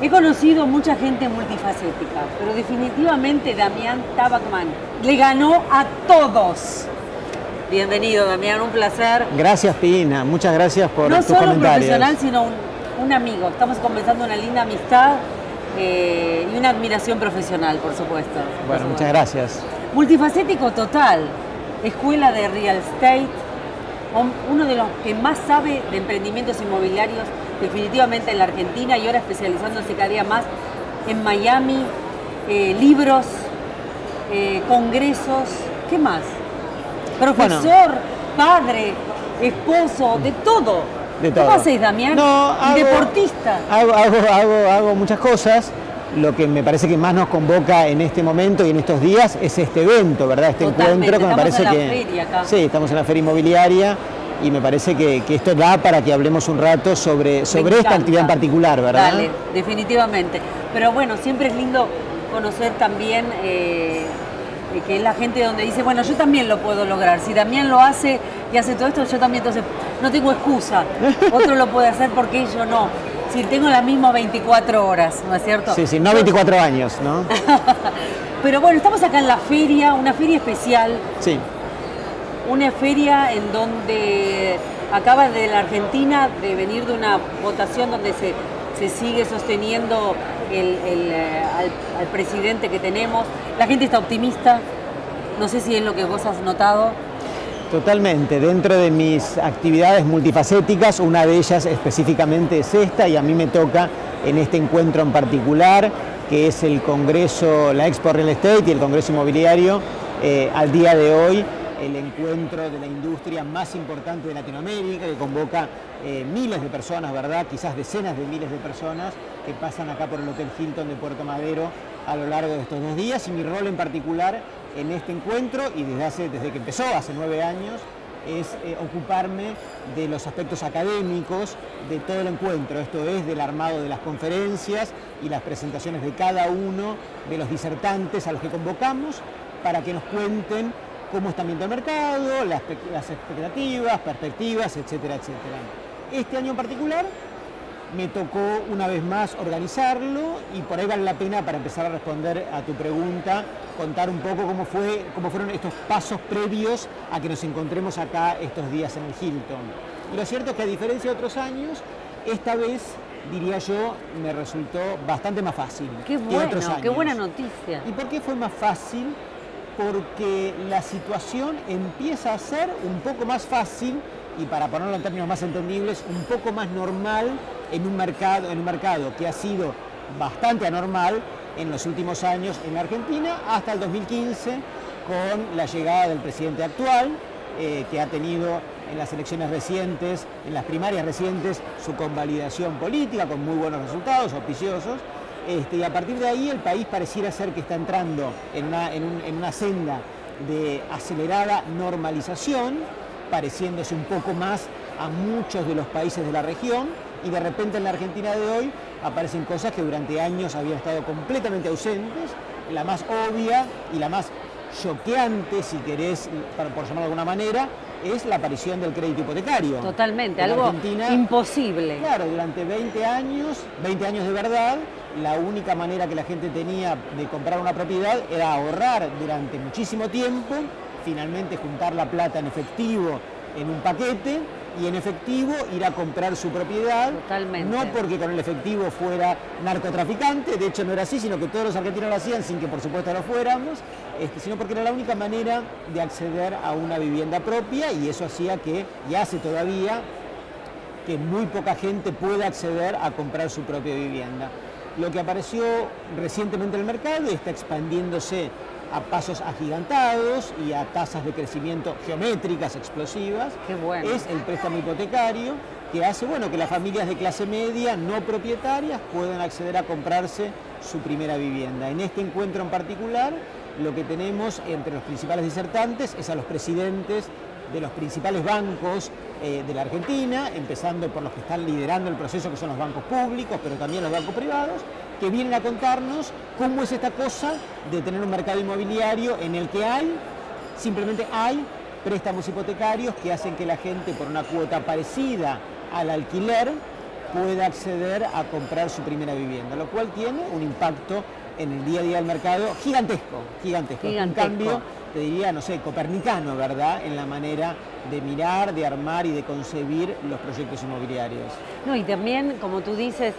He conocido mucha gente multifacética, pero definitivamente Damián Tabacman le ganó a todos. Bienvenido, Damián, un placer. Gracias, Pina, muchas gracias por tus comentarios. No solo un profesional, sino un amigo. Estamos comenzando una linda amistad y una admiración profesional, por supuesto. Bueno, muchas gracias. Multifacético total, escuela de real estate, uno de los que más sabe de emprendimientos inmobiliarios definitivamente en la Argentina y ahora especializándose cada día más en Miami, libros, congresos, ¿qué más? Profesor, padre, esposo, de todo. De todo. ¿Cómo hacéis, Damián? No, deportista. Hago muchas cosas. Lo que me parece que más nos convoca en este momento y en estos días es este evento, ¿verdad? Este encuentro que me parece que... Feria acá. Sí, estamos en la feria inmobiliaria y me parece que esto da para que hablemos un rato sobre esta actividad en particular, ¿verdad? Dale, definitivamente. Pero bueno, siempre es lindo conocer también que es la gente donde dice, bueno, yo también lo puedo lograr. Si Damián lo hace y hace todo esto, yo también, entonces no tengo excusa. Otro lo puede hacer porque yo no. Si tengo las mismas 24 horas, ¿no es cierto? Sí, no 24 años, ¿no? Pero bueno, estamos acá en la feria, una feria especial. Sí. Una feria en donde acaba de la Argentina de venir de una votación donde se sigue sosteniendo al presidente que tenemos. La gente está optimista. No sé si es lo que vos has notado. Totalmente. Dentro de mis actividades multifacéticas, una de ellas específicamente es esta y a mí me toca en este encuentro en particular, que es el Congreso, la Expo Real Estate y el Congreso Inmobiliario, al día de hoy, el encuentro de la industria más importante de Latinoamérica, que convoca miles de personas, ¿verdad? Quizás decenas de miles de personas que pasan acá por el Hotel Hilton de Puerto Madero a lo largo de estos 2 días, y mi rol en particular en este encuentro, y desde que empezó, hace 9 años, es ocuparme de los aspectos académicos de todo el encuentro, esto es, del armado de las conferencias y las presentaciones de cada uno de los disertantes a los que convocamos para que nos cuenten cómo está viendo el mercado, las expectativas, perspectivas, etcétera, etcétera. Este año en particular me tocó una vez más organizarlo y por ahí vale la pena, para empezar a responder a tu pregunta, contar un poco cómo fueron estos pasos previos a que nos encontremos acá estos días en el Hilton. Y lo cierto es que, a diferencia de otros años, esta vez, diría yo, me resultó bastante más fácil que otros años. Qué buena noticia. ¿Y por qué fue más fácil? Porque la situación empieza a ser un poco más fácil y, para ponerlo en términos más entendibles, un poco más normal en un mercado que ha sido bastante anormal en los últimos años en la Argentina, hasta el 2015, con la llegada del presidente actual, que ha tenido en las elecciones recientes, en las primarias recientes, su convalidación política con muy buenos resultados, auspiciosos. Y a partir de ahí el país pareciera ser que está entrando en una senda de acelerada normalización, pareciéndose un poco más a muchos de los países de la región, y de repente en la Argentina de hoy aparecen cosas que durante años habían estado completamente ausentes. La más obvia y la más choqueante, si querés, por llamarlo de alguna manera, es la aparición del crédito hipotecario. Totalmente, en algo Argentina, imposible. Claro, durante 20 años de verdad, la única manera que la gente tenía de comprar una propiedad era ahorrar durante muchísimo tiempo, finalmente juntar la plata en efectivo en un paquete y en efectivo ir a comprar su propiedad. Totalmente. No porque con el efectivo fuera narcotraficante, de hecho no era así, sino que todos los argentinos lo hacían sin que por supuesto lo fuéramos, sino porque era la única manera de acceder a una vivienda propia, y eso hacía que, y hace todavía, que muy poca gente pueda acceder a comprar su propia vivienda. Lo que apareció recientemente en el mercado y está expandiéndose a pasos agigantados y a tasas de crecimiento geométricas, explosivas, es el préstamo hipotecario, que hace que las familias de clase media no propietarias puedan acceder a comprarse su primera vivienda. En este encuentro en particular, lo que tenemos entre los principales disertantes es a los presidentes de los principales bancos de la Argentina, empezando por los que están liderando el proceso, que son los bancos públicos, pero también los bancos privados, que vienen a contarnos cómo es esta cosa de tener un mercado inmobiliario en el que simplemente hay préstamos hipotecarios que hacen que la gente, por una cuota parecida al alquiler, pueda acceder a comprar su primera vivienda, lo cual tiene un impacto en el día a día del mercado gigantesco. Un cambio, te diría, no sé, copernicano, ¿verdad?, en la manera de mirar, de armar y de concebir los proyectos inmobiliarios. No, y también, como tú dices,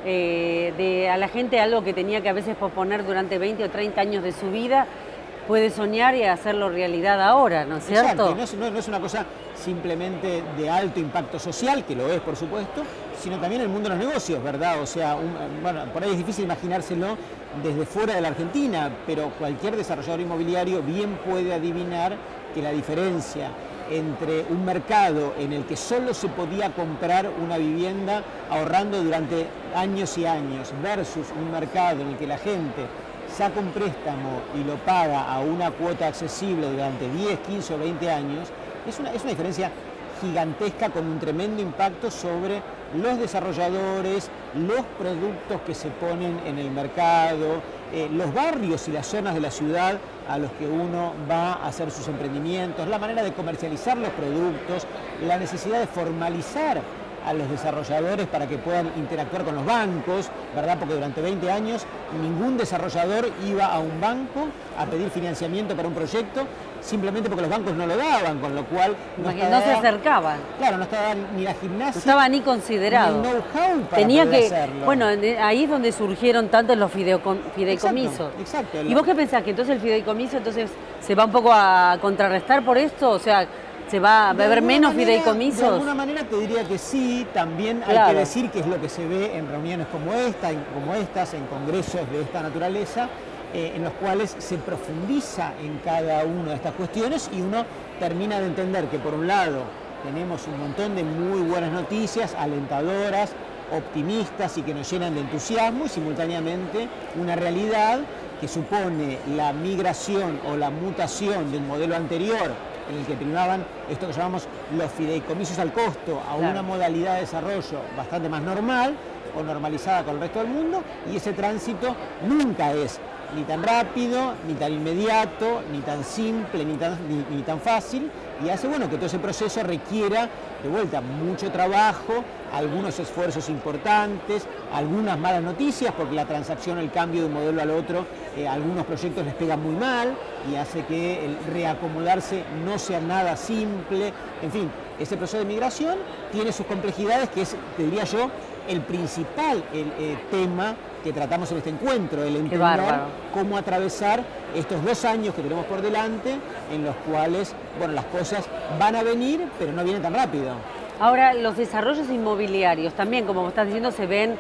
a la gente algo que tenía que a veces posponer durante 20 o 30 años de su vida, puede soñar y hacerlo realidad ahora, ¿no es cierto? Exacto, no es una cosa simplemente de alto impacto social, que lo es por supuesto, sino también el mundo de los negocios, ¿verdad? O sea, bueno, por ahí es difícil imaginárselo desde fuera de la Argentina, pero cualquier desarrollador inmobiliario bien puede adivinar que la diferencia entre un mercado en el que solo se podía comprar una vivienda ahorrando durante años y años versus un mercado en el que la gente saca un préstamo y lo paga a una cuota accesible durante 10, 15 o 20 años, es una diferencia gigantesca con un tremendo impacto sobre los desarrolladores, los productos que se ponen en el mercado, los barrios y las zonas de la ciudad a los que uno va a hacer sus emprendimientos, la manera de comercializar los productos, la necesidad de formalizar a los desarrolladores para que puedan interactuar con los bancos, ¿verdad? Porque durante 20 años ningún desarrollador iba a un banco a pedir financiamiento para un proyecto simplemente porque los bancos no lo daban, con lo cual no se acercaban. Claro, no estaba ni la gimnasia, no estaba ni considerado, ni el know-how para tenía poder que hacerlo. Bueno, ahí es donde surgieron tantos los fideicomisos. Exacto. ¿Y vos qué pensás? ¿Que entonces el fideicomiso se va un poco a contrarrestar por esto? O sea, ¿se va a haber menos fideicomisos? De alguna manera te diría que sí, también hay que decir que es lo que se ve en reuniones como estas, en congresos de esta naturaleza, en los cuales se profundiza en cada una de estas cuestiones y uno termina de entender que por un lado tenemos un montón de muy buenas noticias, alentadoras, optimistas y que nos llenan de entusiasmo, y simultáneamente una realidad que supone la migración o la mutación de un modelo anterior en el que primaban esto que llamamos los fideicomisos al costo a una modalidad de desarrollo bastante más normal o normalizada con el resto del mundo, y ese tránsito nunca es ni tan rápido, ni tan inmediato, ni tan simple, ni tan fácil, y hace bueno que todo ese proceso requiera de vuelta mucho trabajo, algunos esfuerzos importantes, algunas malas noticias, porque la transacción, el cambio de un modelo al otro, algunos proyectos les pega muy mal y hace que el reacomodarse no sea nada simple. En fin, ese proceso de migración tiene sus complejidades, que es, te diría yo, el principal tema que tratamos en este encuentro, el entender cómo atravesar estos 2 años que tenemos por delante, en los cuales, bueno, las cosas van a venir, pero no vienen tan rápido. Ahora, los desarrollos inmobiliarios también, como vos estás diciendo, se ven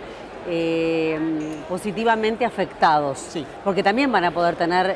positivamente afectados, sí, porque también van a poder tener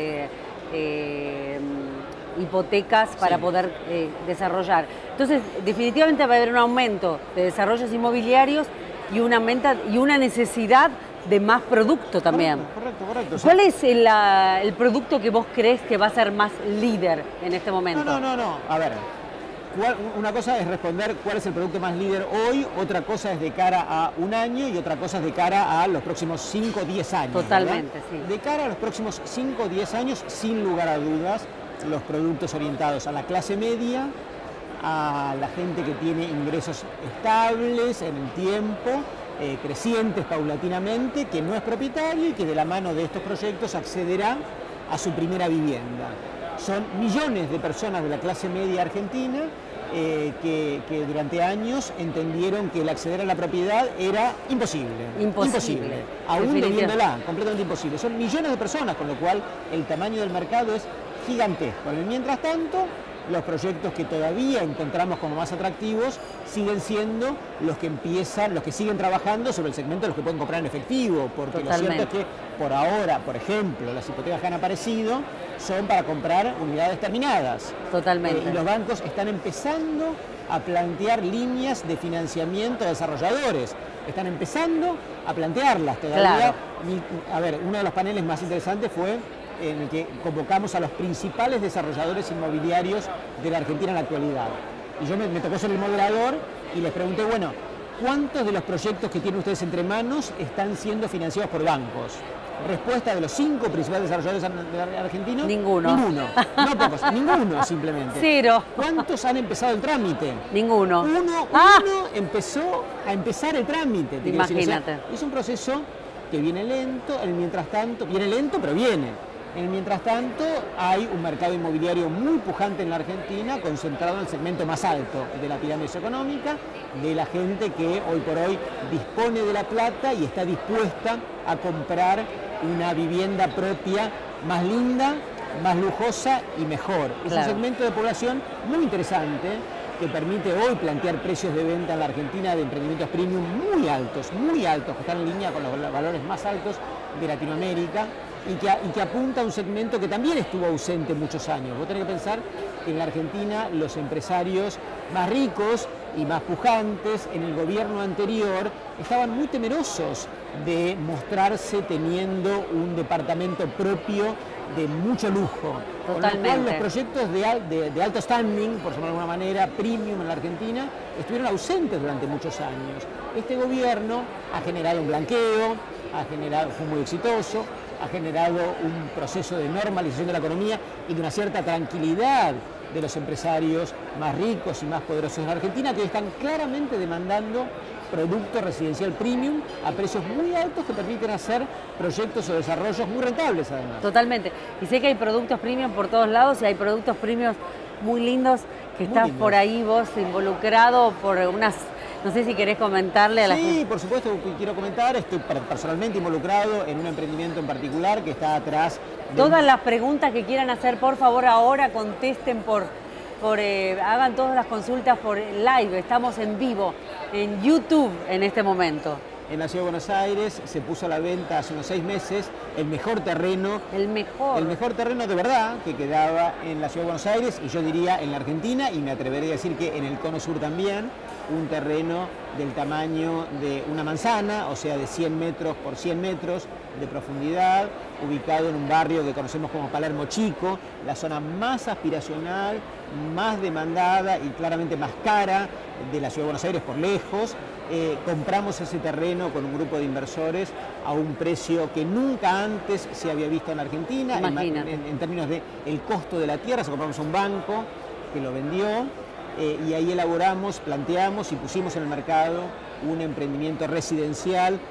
hipotecas para poder desarrollar. Entonces, definitivamente va a haber un aumento de desarrollos inmobiliarios y una necesidad de más producto también. Correcto. ¿Cuál es el producto que vos crees que va a ser más líder en este momento? No. A ver, una cosa es responder cuál es el producto más líder hoy, otra cosa es de cara a un año y otra cosa es de cara a los próximos 5 o 10 años. Totalmente, ¿verdad? sí. De cara a los próximos 5 o 10 años, sin lugar a dudas, los productos orientados a la clase media, a la gente que tiene ingresos estables en el tiempo, crecientes paulatinamente, que no es propietario y que de la mano de estos proyectos accederá a su primera vivienda. Son millones de personas de la clase media argentina que durante años entendieron que el acceder a la propiedad era imposible. Aún viviéndola, completamente imposible. Son millones de personas, con lo cual el tamaño del mercado es gigantesco. Mientras tanto, los proyectos que todavía encontramos como más atractivos siguen siendo los que siguen trabajando sobre el segmento de los que pueden comprar en efectivo, porque lo cierto es que por ahora, por ejemplo, las hipotecas que han aparecido son para comprar unidades terminadas. Totalmente. Y los bancos están empezando a plantear líneas de financiamiento a desarrolladores. Están empezando a plantearlas todavía. Claro. A ver, uno de los paneles más interesantes fue en el que convocamos a los principales desarrolladores inmobiliarios de la Argentina en la actualidad. Y yo me tocó ser el moderador y les pregunté, bueno, ¿cuántos de los proyectos que tienen ustedes entre manos están siendo financiados por bancos? Respuesta de los 5 principales desarrolladores argentinos. Ninguno. Ninguno. No pocos, ninguno simplemente. 0. ¿Cuántos han empezado el trámite? Ninguno. Uno empezó a empezar el trámite. Imagínate. O sea, es un proceso que viene lento, en el mientras tanto, viene lento pero viene. En el mientras tanto hay un mercado inmobiliario muy pujante en la Argentina, concentrado en el segmento más alto de la pirámide socioeconómica, de la gente que hoy por hoy dispone de la plata y está dispuesta a comprar una vivienda propia más linda, más lujosa y mejor. Es un segmento de población muy interesante que permite hoy plantear precios de venta en la Argentina de emprendimientos premium muy altos, que están en línea con los valores más altos de Latinoamérica y que apunta a un segmento que también estuvo ausente muchos años. Vos tenés que pensar que en la Argentina los empresarios más ricos y más pujantes en el gobierno anterior estaban muy temerosos de mostrarse teniendo un departamento propio de mucho lujo. Totalmente. Con lo cual, los proyectos de alto standing, por llamarlo de alguna manera, premium en la Argentina, estuvieron ausentes durante muchos años. Este gobierno ha generado un blanqueo, fue muy exitoso, ha generado un proceso de normalización de la economía y de una cierta tranquilidad de los empresarios más ricos y más poderosos en la Argentina, que están claramente demandando producto residencial premium a precios muy altos que permiten hacer proyectos o desarrollos muy rentables además. Totalmente. Y sé que hay productos premium por todos lados y hay productos premium muy lindos que estás por ahí vos involucrado por unas... No sé si querés comentarle a la gente. Sí, por supuesto que quiero comentar. Estoy personalmente involucrado en un emprendimiento en particular que está atrás. Todas las preguntas que quieran hacer, por favor, ahora contesten hagan todas las consultas por live. Estamos en vivo, en YouTube en este momento. En la Ciudad de Buenos Aires se puso a la venta hace unos 6 meses el mejor terreno. El mejor terreno de verdad que quedaba en la Ciudad de Buenos Aires y yo diría en la Argentina, y me atrevería a decir que en el Cono Sur también, un terreno del tamaño de una manzana, o sea de 100 metros por 100 metros de profundidad, ubicado en un barrio que conocemos como Palermo Chico, la zona más aspiracional, más demandada y claramente más cara de la Ciudad de Buenos Aires por lejos. Compramos ese terreno con un grupo de inversores a un precio que nunca antes se había visto en la Argentina, en términos del costo de la tierra. Se compramos a un banco que lo vendió y ahí elaboramos, planteamos y pusimos en el mercado un emprendimiento residencial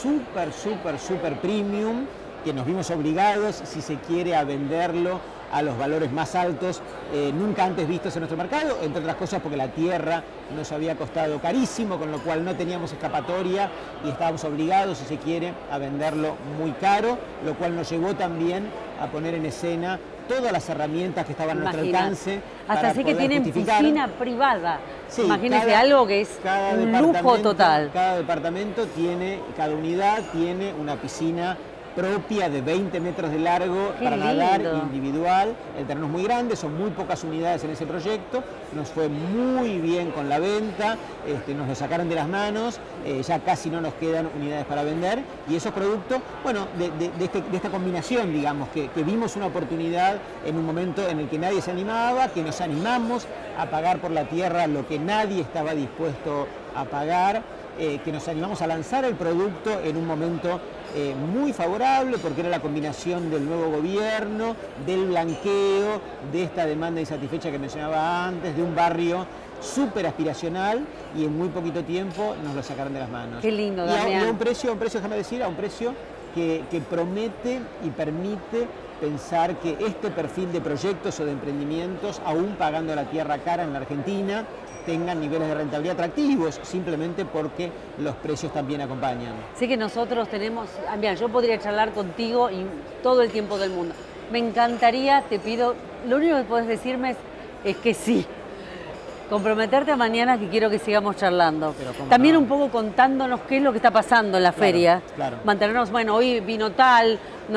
súper premium, que nos vimos obligados, si se quiere, a venderlo a los valores más altos nunca antes vistos en nuestro mercado, entre otras cosas porque la tierra nos había costado carísimo, con lo cual no teníamos escapatoria y estábamos obligados, si se quiere, a venderlo muy caro, lo cual nos llevó también a poner en escena todas las herramientas que estaban a nuestro alcance. Hasta sé que tienen piscina privada. Sí, imagínense algo que es un lujo total. Cada departamento cada unidad tiene una piscina propia de 20 metros de largo para nadar individual. El terreno es muy grande, son muy pocas unidades en ese proyecto. Nos fue muy bien con la venta, nos lo sacaron de las manos, ya casi no nos quedan unidades para vender. Y esos productos, bueno, de esta combinación, digamos, que vimos una oportunidad en un momento en el que nadie se animaba, que nos animamos a pagar por la tierra lo que nadie estaba dispuesto a pagar, que nos animamos a lanzar el producto en un momento muy favorable, porque era la combinación del nuevo gobierno, del blanqueo, de esta demanda insatisfecha que mencionaba antes, de un barrio súper aspiracional, y en muy poquito tiempo nos lo sacaron de las manos. Qué lindo, Damián. Y a un precio, déjame decir, a un precio que promete y permite pensar que este perfil de proyectos o de emprendimientos, aún pagando la tierra cara en la Argentina, tengan niveles de rentabilidad atractivos, simplemente porque los precios también acompañan. Sé que nosotros tenemos, mira, yo podría charlar contigo y todo el tiempo del mundo. Me encantaría, te pido, lo único que puedes decirme es que sí. Comprometerte a mañana, que quiero que sigamos charlando. También un poco contándonos qué es lo que está pasando en la feria. Claro. Mantenernos, bueno, hoy vino tal,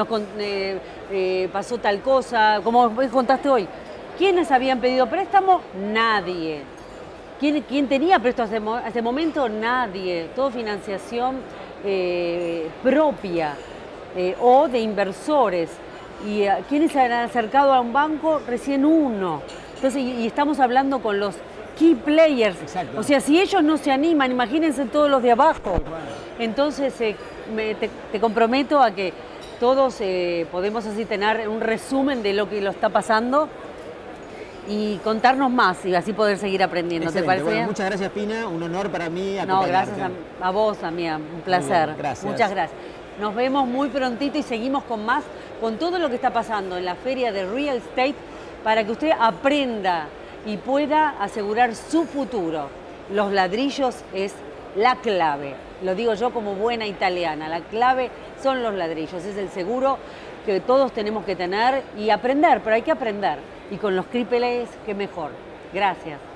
pasó tal cosa, como contaste hoy. ¿Quiénes habían pedido préstamo? Nadie. ¿Quién tenía préstamo hasta ese momento? Nadie. Todo financiación propia o de inversores. ¿Y ¿quiénes se han acercado a un banco? Recién uno. Entonces, y estamos hablando con los key players. Exacto. O sea, si ellos no se animan, imagínense todos los de abajo. Entonces, te comprometo a que todos podemos así tener un resumen de lo que lo está pasando y contarnos más y así poder seguir aprendiendo. Excelente. ¿Te parece? Bueno, muchas gracias, Pina. Un honor para mí acompañarte. No, gracias a vos, amiga. Un placer. Bien, gracias. Muchas gracias. Nos vemos muy prontito y seguimos con más, con todo lo que está pasando en la feria de Real Estate para que usted aprenda y pueda asegurar su futuro. Los ladrillos es la clave. Lo digo yo como buena italiana. La clave son los ladrillos. Es el seguro que todos tenemos que tener y aprender, pero hay que aprender. Y con los AAA, qué mejor. Gracias.